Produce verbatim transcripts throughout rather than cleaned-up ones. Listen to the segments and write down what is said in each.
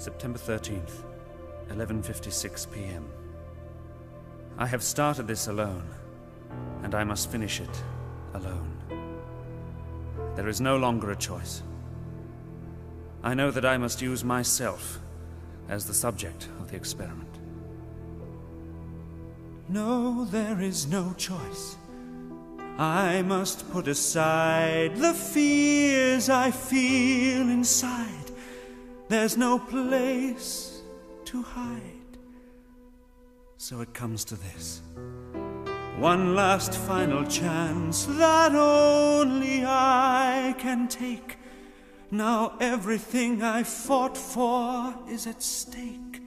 September thirteenth, eleven fifty-six p m I have started this alone, and I must finish it alone. There is no longer a choice. I know that I must use myself as the subject of the experiment. No, there is no choice. I must put aside the fears I feel inside. There's no place to hide. So it comes to this. One last final chance that only I can take. Now everything I fought for is at stake.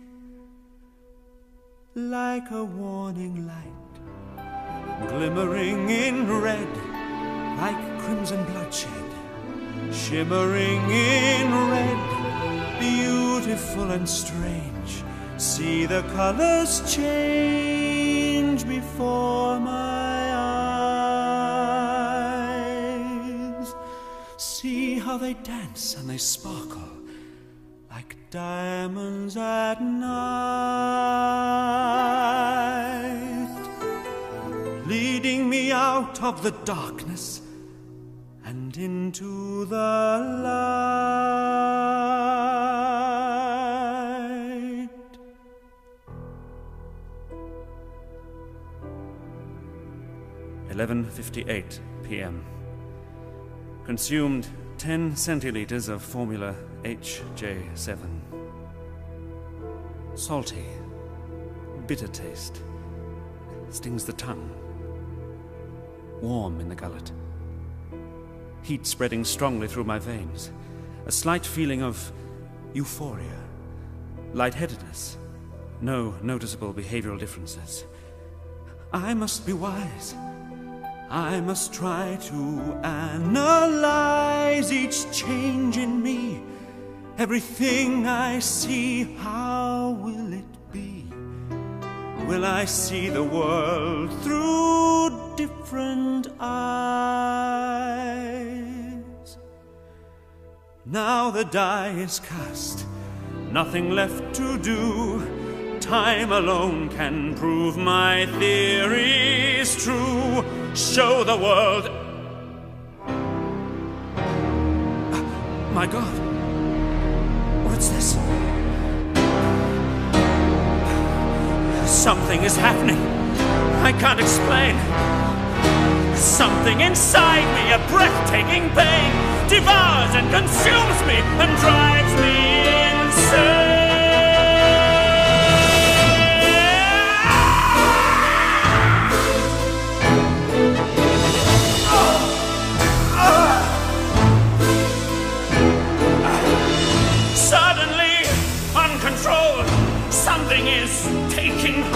Like a warning light, glimmering in red, like crimson bloodshed, shimmering in red, beautiful and strange. See the colors change before my eyes. See how they dance and they sparkle like diamonds at night, leading me out of the darkness and into the light. eleven fifty-eight p m Consumed ten centiliters of formula H J seven. Salty, bitter taste, stings the tongue, warm in the gullet. Heat spreading strongly through my veins, a slight feeling of euphoria, lightheadedness, no noticeable behavioral differences. I must be wise. I must try to analyze each change in me. Everything I see, how will it be? Will I see the world through different eyes? Now the die is cast, nothing left to do. Time alone can prove my theories true. Show the world. My God, what's this? Something is happening. I can't explain. Something inside me, a breathtaking pain, devours and consumes me and drives me insane. Something is taking